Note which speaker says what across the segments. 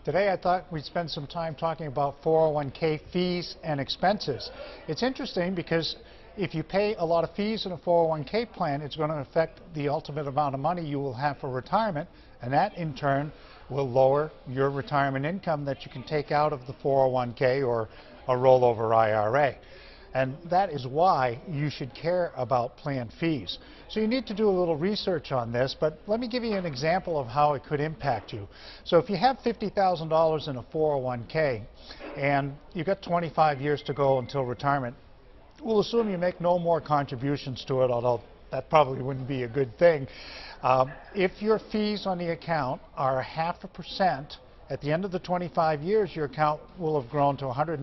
Speaker 1: Today I thought we'd spend some time talking about 401k fees and expenses. It's interesting because if you pay a lot of fees in a 401k plan, it's going to affect the ultimate amount of money you will have for retirement, and that in turn will lower your retirement income that you can take out of the 401k or a rollover IRA. And that is why you should care about plan fees. So you need to do a little research on this, but let me give you an example of how it could impact you. So if you have $50,000 in a 401k and you've got 25 years to go until retirement, we'll assume you make no more contributions to it, although that probably wouldn't be a good thing. If your fees on the account are 0.5%, at the end of the 25 years, your account will have grown to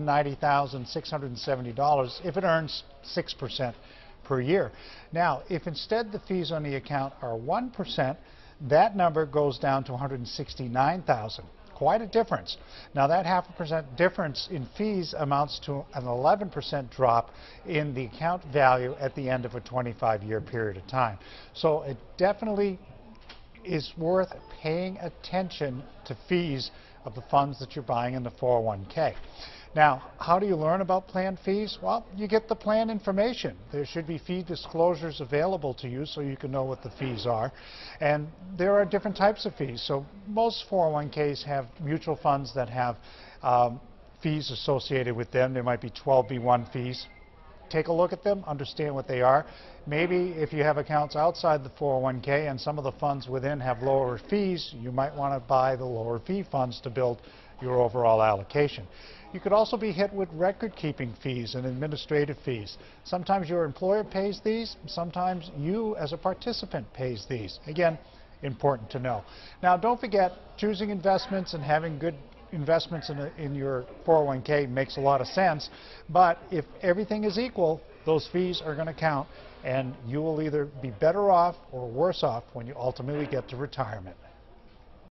Speaker 1: $190,670 if it earns 6% per year. Now, if instead the fees on the account are 1%, that number goes down to $169,000. Quite a difference. Now, that 0.5% difference in fees amounts to an 11% drop in the account value at the end of a 25-year period of time. So it definitely is worth paying attention to fees of the funds that you're buying in the 401k. Now, how do you learn about plan fees? Well, you get the plan information. There should be fee disclosures available to you so you can know what the fees are. And there are different types of fees. So most 401ks have mutual funds that have fees associated with them. There might be 12b1 fees. Take a look at them, understand what they are. Maybe if you have accounts outside the 401k and some of the funds within have lower fees, you might want to buy the lower fee funds to build your overall allocation. You could also be hit with record-keeping fees and administrative fees. Sometimes your employer pays these, sometimes you as a participant pays these. Again, important to know. Now, don't forget, choosing investments and having good investments in your 401k makes a lot of sense, but if everything is equal, those fees are going to count, and you will either be better off or worse off when you ultimately get to retirement.